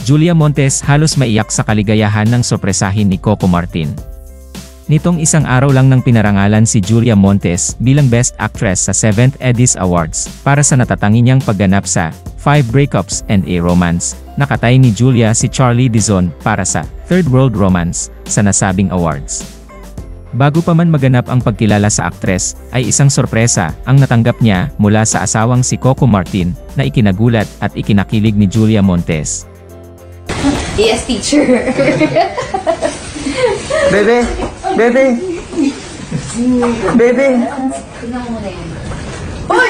Julia Montes halos maiyak sa kaligayahan ng sorpresahin ni Coco Martin. Nitong isang araw lang nang pinarangalan si Julia Montes bilang Best Actress sa 7th Edis Awards para sa natatangi niyang pagganap sa 5 Breakups and a Romance. Nakatay ni Julia si Charlie Dizon para sa Third World Romance sa nasabing awards. Bago pa man maganap ang pagkilala sa aktres, ay isang sorpresa ang natanggap niya mula sa asawang si Coco Martin na ikinagulat at ikinakilig ni Julia Montes. Yes, teacher. Bebe! Bebe! Bebe! Tingnan mo muna yun. Uy!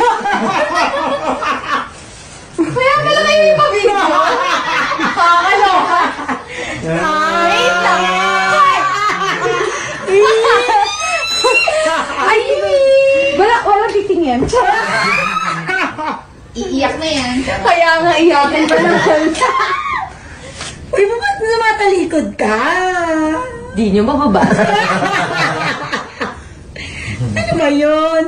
Kaya pala kayo yung pabidyo? Ano? Ay, ay! Walang titingin. Iiyak na yan. Kaya nga iyakin pa naman. Uy, ba't namatalikod ka? Di nyo mababasa. Ano ba yun?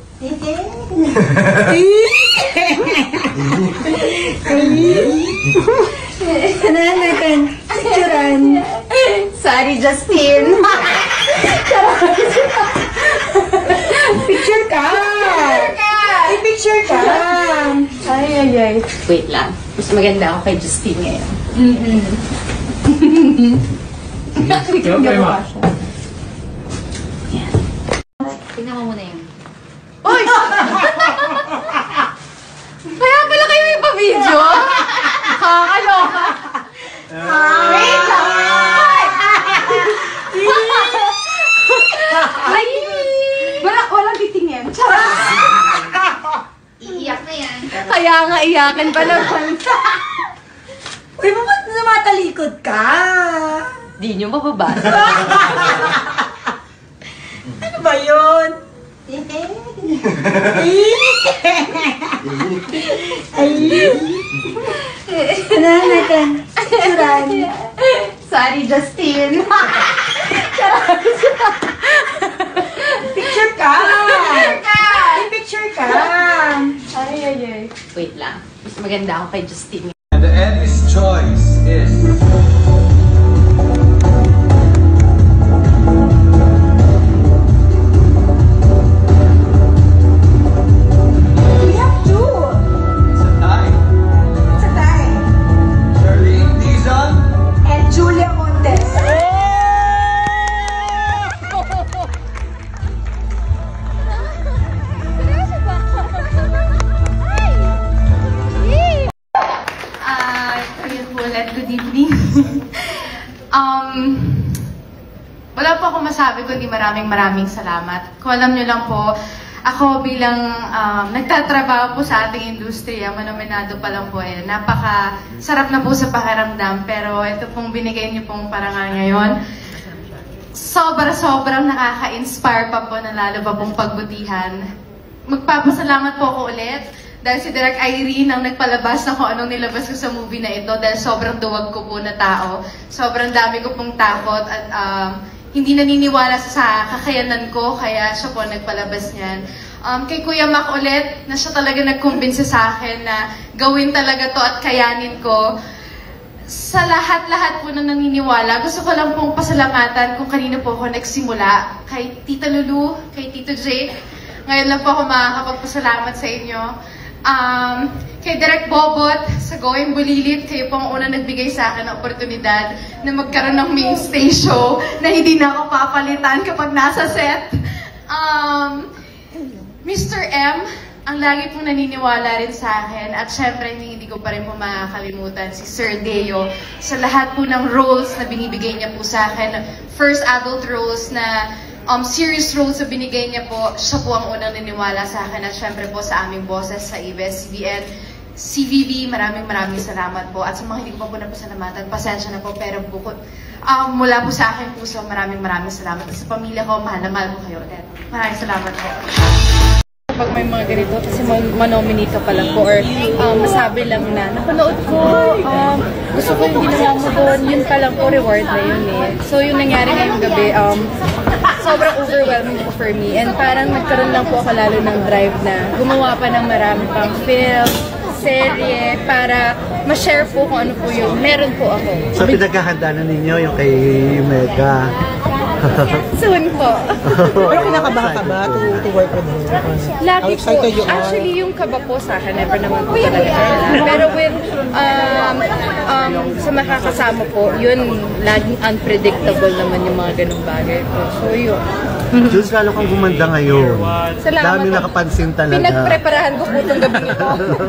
Ano natin? Picturean. Sorry, Justin. Picture ka! Ay, picture ka! Ay. Wait lang. Mas maganda ako kay Justin ngayon. Tingnan mo muna yun. Uy! Kaya pala kayo yung pa-video? Kakaloka! Wait lang! Ay! Walang titingin. Iiyak na yan. Kaya nga iyakin pa naman. Uy, ba't namatalikod ka? Di nyo mababasa. Ano ba yun? Ano natin? Picturean. Sorry, Justin. Picture ka! Ay, picture ka! Ay. Wait lang. Mas maganda ako kay Justin. And the Eddie's choice is... We have two! It's a tie. It's a tie. Charlene Dizon. And Julia Montes. Good evening. Wala po ako masabi kundi maraming salamat. Kung alam nyo lang po, ako bilang nagtatrabaho po sa ating industriya, manominado pa lang po napaka-sarap na po sa pakiramdam. Pero ito pong binigay niyo pong parangal ngayon, sobrang nakaka-inspire pa po na lalo pa pong pagbutihan. Magpapasalamat po ako ulit. Dahil si Direk Irene ang nagpalabas na kung anong nilabas ko sa movie na ito dahil sobrang duwag ko po na tao. Sobrang dami ko pong takot at hindi naniniwala sa kakayanan ko kaya siya po nagpalabas niyan. Kay Kuya Mac ulit na siya talaga nagkumbinsi sa akin na gawin talaga to at kayanin ko. Sa lahat-lahat po na naniniwala, gusto ko lang pong pasalamatan kung kanino po ako nagsimula. Kay Tita Lulu, kay Tito Jake. Ngayon lang po ako makakapagpasalamat sa inyo. Kay Direk Bobot, sa Going Bulilit, kayo po ang unang nagbigay sa akin ng oportunidad na magkaroon ng mainstay show na hindi na ako papalitan kapag nasa set. Mr. M, ang lagi pong naniniwala rin sa akin at syempre hindi ko pa rin po makakalimutan si Sir Deo sa lahat po ng roles na binibigay niya po sa akin. First adult roles na serious roles na binigay niya po, siya po ang unang naniwala sa akin at syempre po sa aming bosses sa ABS-CBN, CVV, maraming salamat po. At sa mga hindi ko pa po napasalamatan, pasensya na po, pero bukod mula po sa aking puso, maraming salamat. At sa pamilya ko, mahal na mahal ko kayo ulit. Maraming salamat po. Pag may mga ganito, kasi manominate pa lang po or masabi lang na napanood ko, gusto ko yung ginawa mo doon, yun pa lang po, reward na yun eh. So yung nangyari ngayong gabi, sobrang overwhelming po for me and parang nagkaroon lang po ako lalo ng drive na gumawa pa ng marami pang film, serye para ma-share po kung ano po yung meron po ako. So pinaghahanda na ninyo yung kay Mega. Soon po. Pero kinakabahan ka ba to work with her? Lagi How po. excited you are? Actually, yung kaba po sa akin, never naman po talaga. Pero with, sa makakasama po, yun, laging unpredictable naman yung mga ganung bagay po. So, yun. Jules, lalo kang gumanda ngayon. Salamat Dami po. nakapansin talaga. Pinagpreparahan ko po itong gabi ito.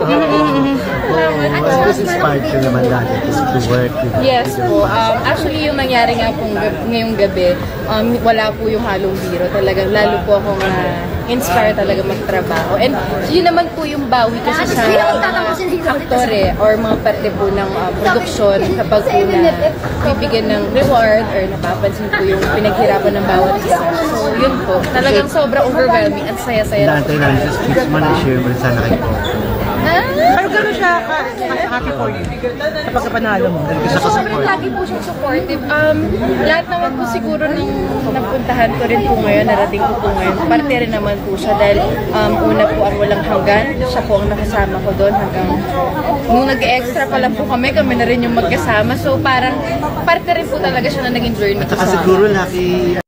Mas inspired ka naman dati to work. Yes po. Actually, yung nangyari nga po ngayong gabi, wala po yung halong biro. Talagang lalo po akong inspire talaga magtrabaho. And yun naman po yung bawi kasi sa mga aktore or mga parte po ng produksyon kapag po na bibigyan ng reward or napapansin po yung pinaghirapan ng bawat isa. So yun po. Talagang sobrang overwhelming at saya-saya. Inaantay namin sa speech man, i-share mo rin sana kay Coco. Pero gano'n siya happy for you kapag panalo mo? Sobrang lagi po siyang supportive. Lahat naman po siguro ng napuntahan ko rin po ngayon, narating ko po ngayon, parte rin naman po siya dahil una po ang walang hanggan, siya po ang nakasama ko doon hanggang nung nag-extra pa lang po kami na rin yung magkasama. So parang parte rin po talaga siya na naging journey At ko saka sa siguro laki